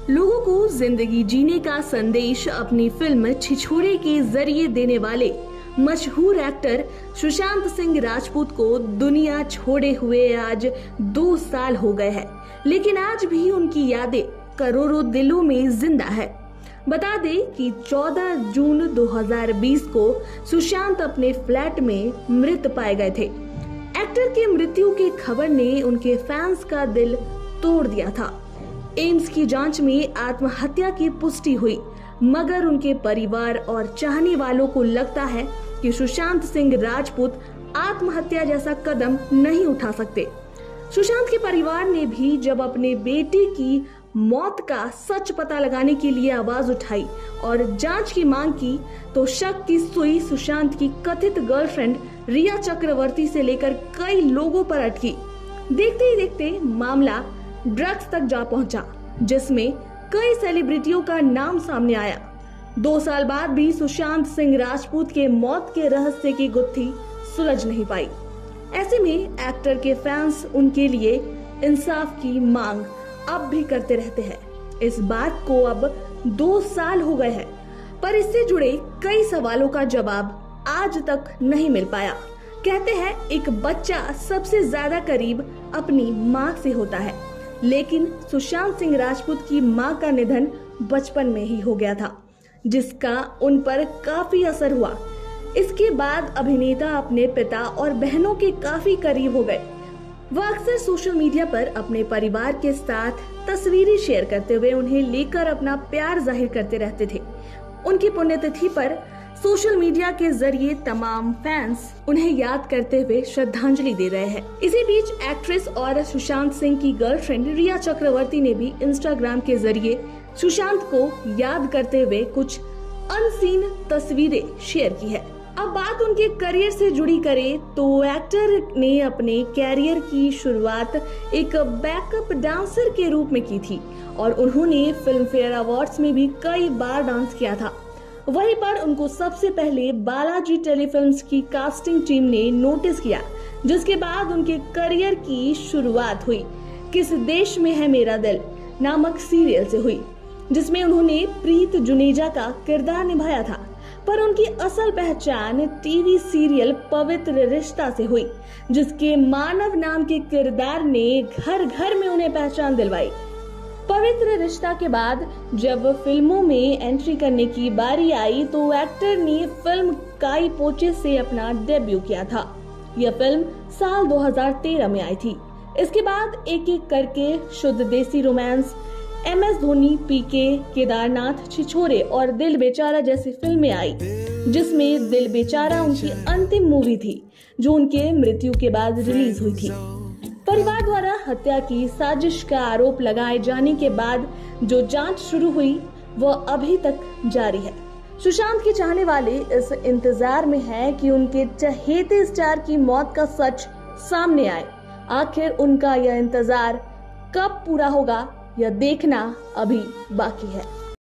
लोगों को जिंदगी जीने का संदेश अपनी फिल्म छिछोरे के जरिए देने वाले मशहूर एक्टर सुशांत सिंह राजपूत को दुनिया छोड़े हुए आज 2 साल हो गए हैं, लेकिन आज भी उनकी यादें करोड़ों दिलों में जिंदा है। बता दें कि 14 जून 2020 को सुशांत अपने फ्लैट में मृत पाए गए थे। एक्टर की मृत्यु की खबर ने उनके फैंस का दिल तोड़ दिया था। एम्स की जांच में आत्महत्या की पुष्टि हुई, मगर उनके परिवार और चाहने वालों को लगता है कि सुशांत सिंह राजपूत आत्महत्या जैसा कदम नहीं उठा सकते। सुशांत के परिवार ने भी जब अपने बेटे की मौत का सच पता लगाने के लिए आवाज उठाई और जांच की मांग की, तो शक की सुई सुशांत की कथित गर्लफ्रेंड रिया चक्रवर्ती से लेकर कई लोगों पर अटकी। देखते ही देखते मामला ड्रग्स तक जा पहुंचा, जिसमें कई सेलिब्रिटियों का नाम सामने आया। 2 साल बाद भी सुशांत सिंह राजपूत के मौत के रहस्य की गुत्थी सुलझ नहीं पाई। ऐसे में एक्टर के फैंस उनके लिए इंसाफ की मांग अब भी करते रहते हैं। इस बात को अब 2 साल हो गए हैं, पर इससे जुड़े कई सवालों का जवाब आज तक नहीं मिल पाया। कहते हैं एक बच्चा सबसे ज्यादा करीब अपनी माँ से होता है, लेकिन सुशांत सिंह राजपूत की मां का निधन बचपन में ही हो गया था, जिसका उन पर काफी असर हुआ। इसके बाद अभिनेता अपने पिता और बहनों के काफी करीब हो गए। वह अक्सर सोशल मीडिया पर अपने परिवार के साथ तस्वीरें शेयर करते हुए उन्हें लेकर अपना प्यार जाहिर करते रहते थे। उनकी पुण्यतिथि पर सोशल मीडिया के जरिए तमाम फैंस उन्हें याद करते हुए श्रद्धांजलि दे रहे हैं। इसी बीच एक्ट्रेस और सुशांत सिंह की गर्लफ्रेंड रिया चक्रवर्ती ने भी इंस्टाग्राम के जरिए सुशांत को याद करते हुए कुछ अनसीन तस्वीरें शेयर की है। अब बात उनके करियर से जुड़ी करें तो एक्टर ने अपने कैरियर की शुरुआत एक बैकअप डांसर के रूप में की थी और उन्होंने फिल्म फेयर अवार्ड्स में भी कई बार डांस किया था। वहीं पर उनको सबसे पहले बालाजी टेलीफिल्म्स की कास्टिंग टीम ने नोटिस किया, जिसके बाद उनके करियर की शुरुआत हुई किस देश में है मेरा दिल नामक सीरियल से हुई, जिसमें उन्होंने प्रीत जुनेजा का किरदार निभाया था। पर उनकी असल पहचान टीवी सीरियल पवित्र रिश्ता से हुई, जिसके मानव नाम के किरदार ने घर घर में उन्हें पहचान दिलवाई। पवित्र रिश्ता के बाद जब फिल्मों में एंट्री करने की बारी आई तो एक्टर ने फिल्म काई पोचे से अपना डेब्यू किया था। यह फिल्म साल 2013 में आई थी। इसके बाद एक एक करके Shuddh Desi romance, MS Dhoni, PK, Kedarnath, Chhichhore और दिल बेचारा जैसी फिल्में आई, जिसमें दिल बेचारा उनकी अंतिम मूवी थी जो उनके मृत्यु के बाद रिलीज हुई थी। परिवार द्वारा हत्या की साजिश का आरोप लगाए जाने के बाद जो जांच शुरू हुई वह अभी तक जारी है। सुशांत के चाहने वाले इस इंतजार में हैं कि उनके चहेते स्टार की मौत का सच सामने आए। आखिर उनका यह इंतजार कब पूरा होगा, यह देखना अभी बाकी है।